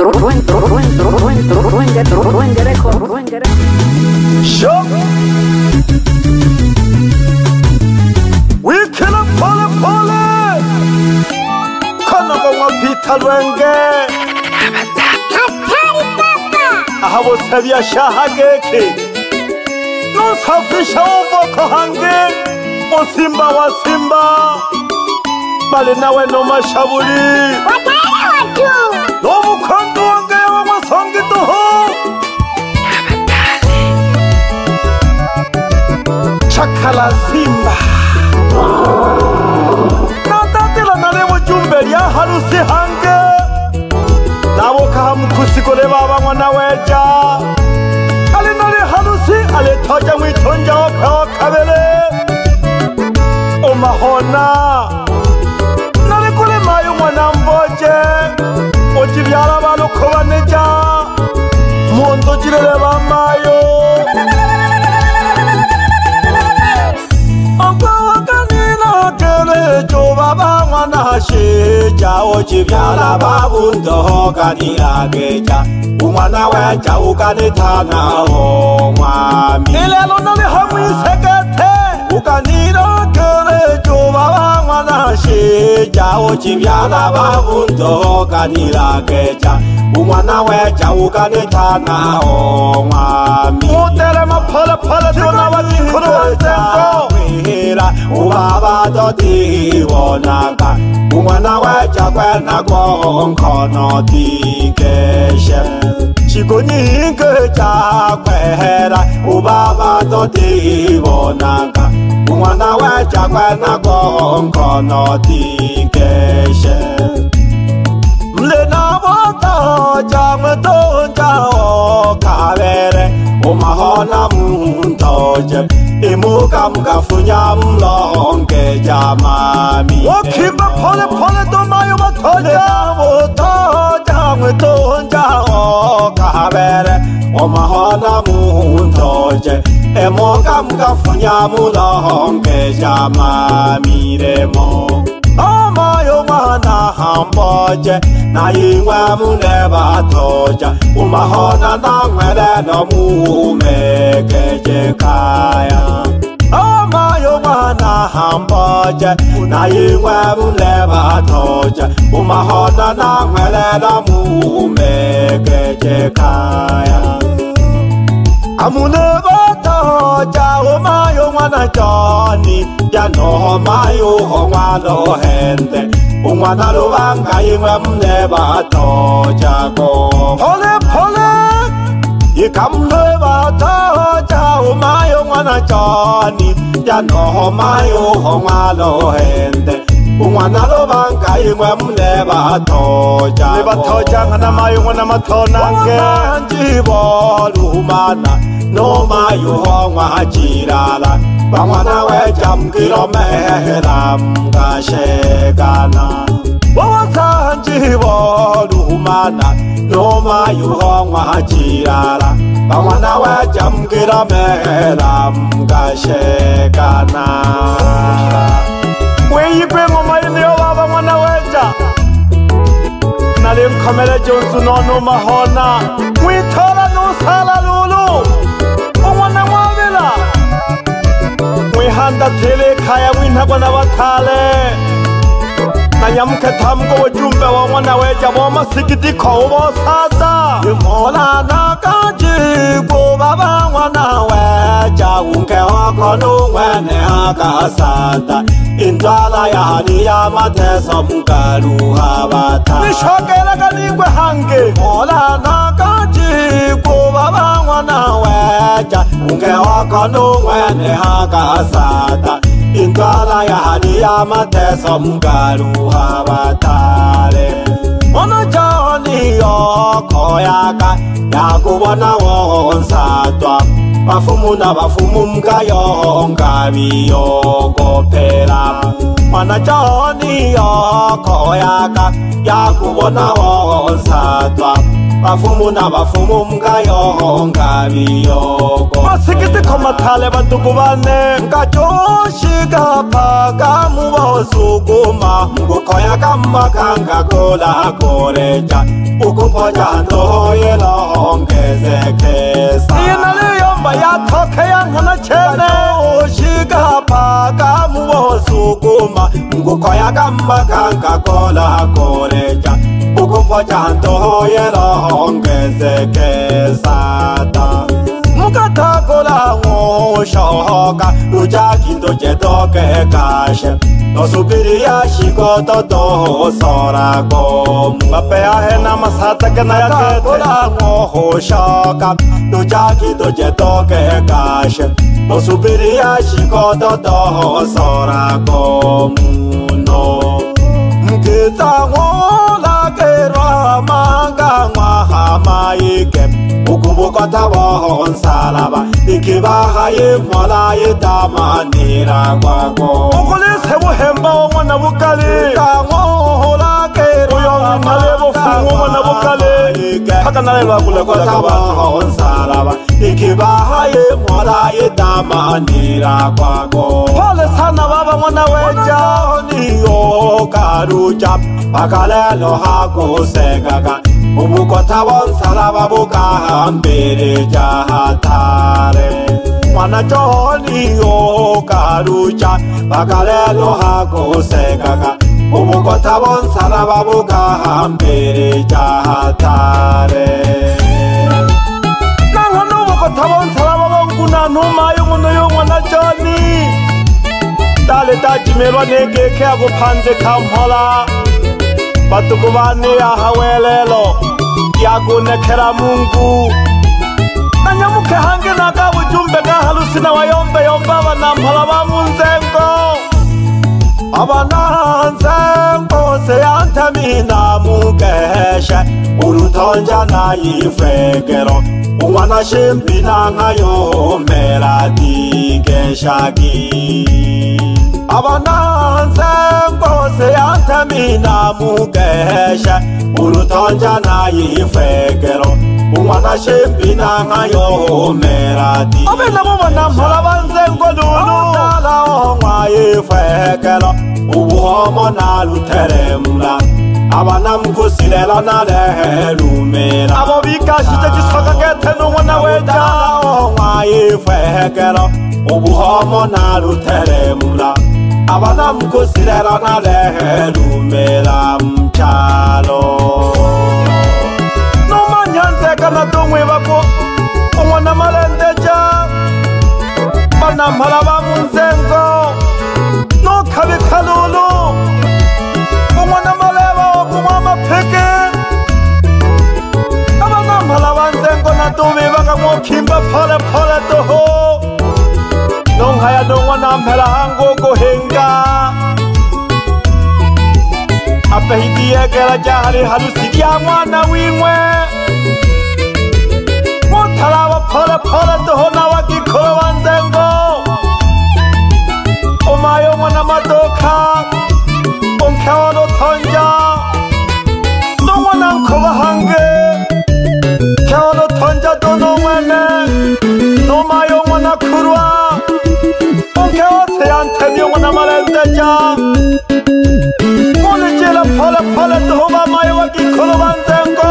Sabia shahageke no safisha uboko hange o simba wa simba bale nawe no mashaburi watu no mukondo wange wa masongi toho chakala simba natatela nalewo jumbe ya harusi hange nabo kahamukusigole baba mwana weja alinali halusi aletoja mwitonja wakawa kabele omahona nalikule mayu mwana mboje ojibyala balukobaneja mondo jirele bamayo baba mwana sheja ojibyala babundo kanira geja umwana weja ukanitana ho mwami ilelo nali hamwisekete ukanira gerejo baba mwana sheja ojibyala babundo kanira geja umwana weja ukanitana ho mwami mutere mapala pala tona batikuru wanzengo hera ubaba doti wonaka umwana weja kwena konkono tikeshe chikonyinge cha kwera ubaba doti wonaka umwana weja kwena konkono tikeshe mlena bota jamwe tonja o kabere umahona muntoje imuka mkafunya mlonge jamami wakimba pole pole domayo batoja bota mwetonja o kabere umahona muntoje imuka mkafunya mlonge jamami remo amayo mwana hamboje na ingwe mune batoja umahona na ngwele no mumekeje kaya amayo mwana hamboje na ingwe mune batoja umahona na ngwele no mumekeje kaya amune batoja umayo mwana joni ya no mayo mwana hende umwana lubanga ingwe mune batoja ko pole pole ikamne batoja umayo mwana joni ya no mayo mwana hende umwana lubanga ingwe mune batoja ne batoja ngana mayo mwana matona nge njibo lumana no mayo mwana jirala bamwana weja mkiro mehera mkashekana wawasanjibo lumana no mayo mwana jirala bamwana weja mkiro mehera mkashekana weyikwe ngoma iliyo baba mwana weja nali mkamele jonsu nono mahona mwitola nusala lulu umwana mwabila mwihanda tele kaya mwinagwa na batale na nyamuke tamgo wajumbe wa mwana weja wama sikitiko ubo sasa yumola nakajibu baba mwana weja unke wako nungwene hakasata indwala yani ya mateso mkaluha bata nishokele kanigwe hange mola nakajibu baba mwana weja unke wako nungwene hakasata indwala yani ya mateso mkaluha batale ono joni yoko yaka yakubona wonsatwa bafumu na bafumu mkayo ngabiyokopela mwana joni yoko yaka yakubona wonsatwa bafumu na bafumu mgayo ngabiyoko masikiti komatale batugubane ngajoshika paka mubosukuma ngukoya kamakanga kola koreja ukupoja ndoyelo ongezekesa inaliyomba yatoke yankana chene ngajoshika paka mubosukuma ngukoya kamakanga kola koreja ukupoja ndoyelo ongezekesa mukatakola ngoshoka lujakindo jedoke kashe nosubiriya shikoto tosorako mapea hena masata kena yakete mukatakola ngoshoka lujakindo jedoke kashe nosubiriya shikoto tosorako muno mkita ngola kerwa manga ngwahamaike ukubukota bohonsalaba ikibaha yemola yetamanira kwako ukulise buhemba womwana bukali kangohola kero uyongale bofumu womwana bukali haka nale bakule ukubukota bohonsalaba ikibaha yemola yetamanira kwako pole sana baba mwana weja niyo karuja bakalelo hakusengaka ubukota bonsalaba bukahambere jahatare mwana johoniyo karuja bakalelo hakusengaka ubukota bonsalaba bukahambere jahatare nangona ubukota bonsalaba bonkunanuma y'umuntu y'umwana joni dale dajimelwa negeke akuphandle kamhola batukubane yahawelelo yakunekhela mungu nanyamuke hange naka bujumbe kahalusina wayombe yomba banamhola bamunzengo abananzengo seyantamina mukeshe urutonja nayifekelo umwana shimpina nkayombela digeshaki abananzengo seyantamina mukeshe urutonja nayifekelo umwana shimpina nkayombela digeshaki abe nabo banamhola banzengo lulu dalaho mwayifekelo ubuhomo naluteremla abanamkusilela nalelumela abo bikashije gisaka gete n'umwana weja ngwayifekelo ubuhomo naluteremla abanamkusilela nalelumela mchalo nomanyanzeka natumwibako umwana malendeja banamhala bamunzengo nokhabikhalulu umwana maleba kumama pheke abanamhala banzengo natubibaka ngokhimba phole phole toho nonghaya nongwana mphela hango kuhinga apehitiyekela jahali halusi ya mwana wimwe mothalaba phole phole toho nawakikhola banzengo omayo mwana madoka onkheolo thonja nongwana nkhoba hange kheolo thonja dono mwene nomayo mwana khurwa onkeothe yanthemiyo mwana malendeja molejela phole phole toho bamayo wakikholo banzengo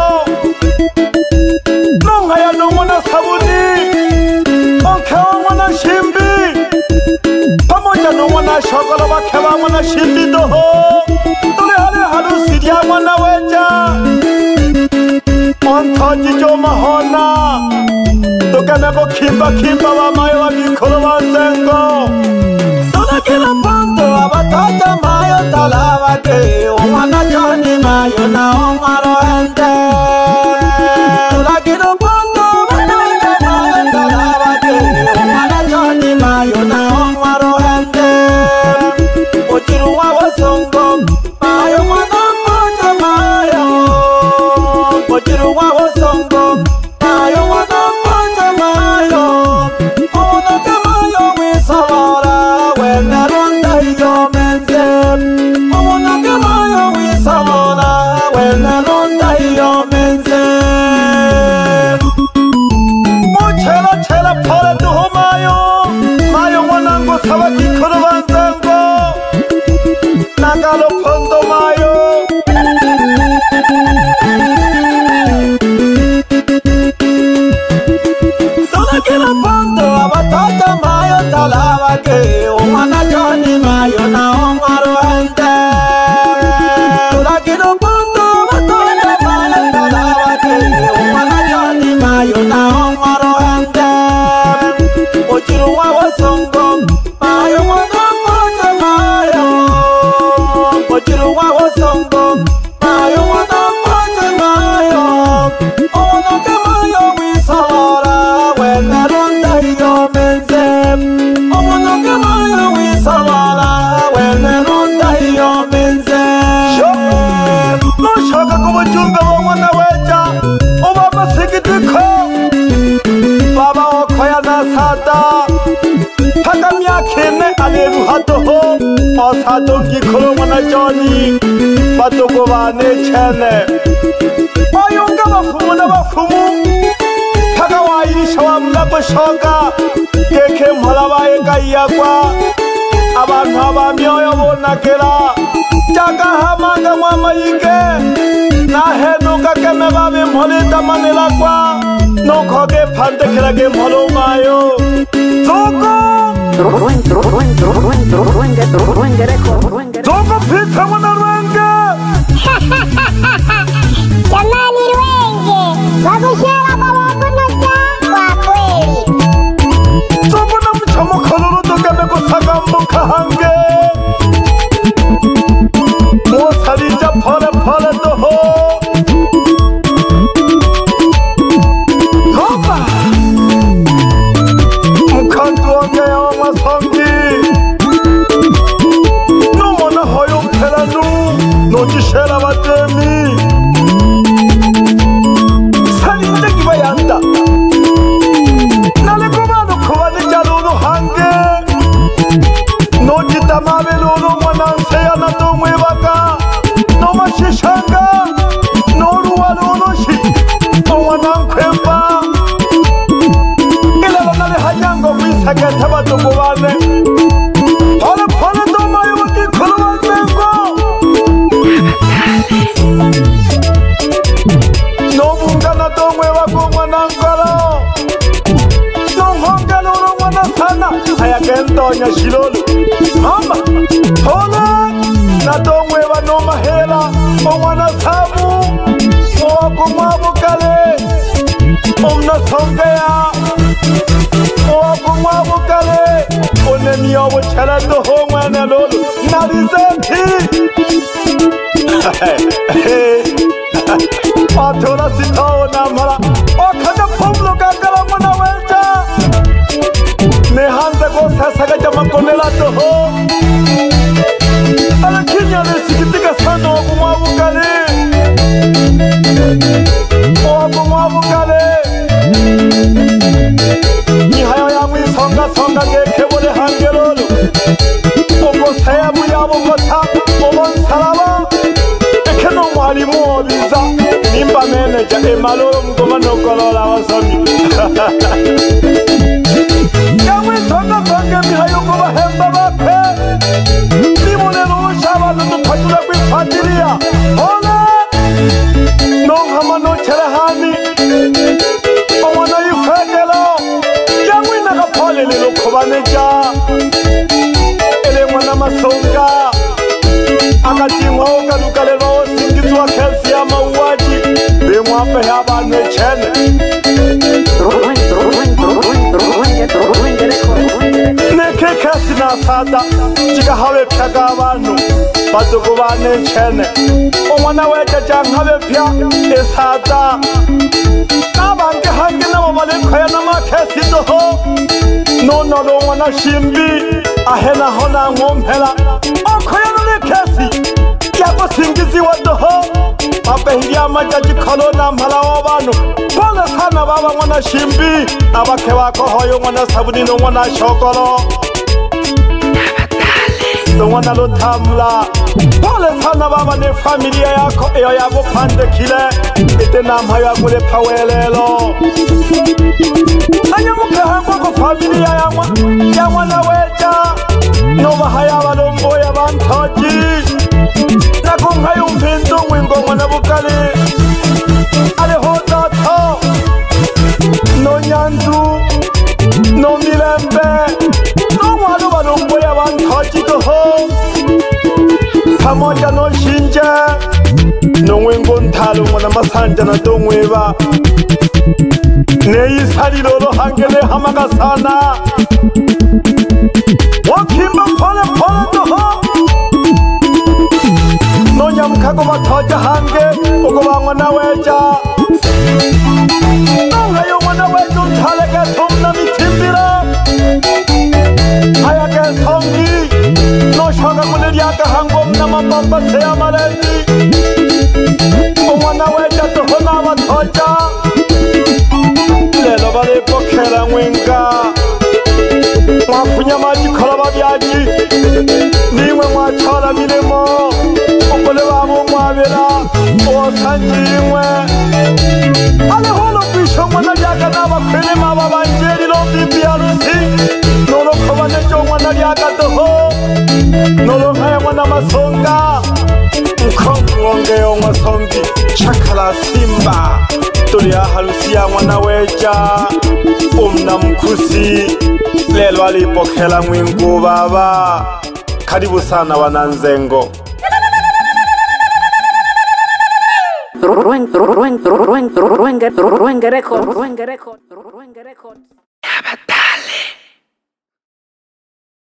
nongaya nongwana sabuni onkhewa mwana shimbi pamoja nongwana shokolo bakheba mwana shimbi toho tulihale halusi lya mwana weja onthoji jo mahona tukaneko khimba khimba bamayo wakikholo banzengo tulekela panto abataja mayo talabake omwana joni mayo na omwaro hende tulekela panto abataja mayo talabake omwana joni mayo na omwaro hende ojiru wabosongo mayo mwana mpoja mayo ojiru wabosongo mayo mwana mpoja mayo onoke mayo wisobora weneronda iyo menze onoke mayo wisobora wene patoho osato gikolo mwana Johnny patoko bane chene oyunga bafumu na bafumu kaga wairisha wamla boshoka keke mhola baye kayakwa abantu abamyoyo bonakera jaga hamanga mwamayike nahenuka keme babe mholita manela kwa nokhoge phandekera ke mholo mayo zoko zoko phitha mwana rwenge jamani rwenge wakushera mawakono kwa kweli zoko na mchamo khololo tokeme kusaka mukhange mosalija phole phole toho Kopa mukhantu wange ya masongi no mona hoyo phelanu no tishela batemi salinde kibayanda nale komano khobane jalolo hange no jitamabe lolo mwana nseya na tomwe baka no mashishanga no ruwalo shi mwana nkwemba ilalo nale hanyango kwisaketha batoko bane phole phole tomayo bakikholo banengo nobungana tomwe bako mwana nkolo nomhongelo lo mwana sana ayakentonya shilolo mama phole na tomwe banomahela omwana samu owako mwabukale omna songeya owako mwabukale onemiyobo chaladoho mwana lolo nalizeti Patola sitao namala Okada pomlo kakala mwana welja Nehanza go sasaka jama konela toho Ala kinya le sikitika sana wakumwabukale wakumwabukale Nihayo ya mwisonga songa gekebole hangelolo Ogo sayabu ya bogota Obon salaba Ekeno mwalimu obiza Nimba manager emalo mgoma nokolola wasomi Yawe songa songa mihayo kuba hemba bape Nimune rushaba nutupatula kwifatilia Hola Nonghama no cherehani Omwana yifekelo Yawe nakapole lilo kubaneja Ele mwana masonga Akatimwa okalukalelo singizwa kelsi ya mauaji Bimwape ya banu echene Neke kasi na sada Chika hawe pyaga abanu Batuku banu echene Omwana weja jang hawe pya esada Nabange hangi na wabale kwaya na makesi toho Nono lo mwana shimbi Ahena hona ngomhela Okoya nule kesi Yako singizi wadoho Mabehiria majaji kolo na mhala wabanu Pole sana baba mwana shimbi Abake wako hoyo mwana sabuni no mwana shokolo No mwana lutamla Pole sana baba ni familia yako Eyo yabo pande kile Ite namhayo agule pawelelo Anyamuke hango ko familia ya mwana weja Nova haya balombo ya bantoji Nakungayo mpinto mwingo mwana bukali Ale hoda to No nyandu No milembe No mwalo balombo ya bantoji toho Pamoja no shinje No mwingo ntalo mwana masanja na tongweba Neyi sari lolo hangele hamaga sana Wakimba pole pole toho Nonya mkago batoja hange Ugo bangwana weja Nonga yo mwana weja Utaleke tumna mitimbira Hayake songi No shoga kule yaka hango Mna mabamba seya malezi Mwana weja toho na batoja Lelo bale pokela mwenga Mwafunya maji kola babi mariaji nimwe mwachora milemo ukole babo mwabera osanjimwe ale holo bisho mwana lyaka n'abakwene maba banjeri lo bibi arusi nolo kobane jo mwana lyaka toho nolo nkaya mwana masonga mkongonge yongwa songi chakala simba tuli harusi ya mwana weja umna mkusi lelo alipokela mwingu baba. Karibu sana wananzengo. Ruenga record.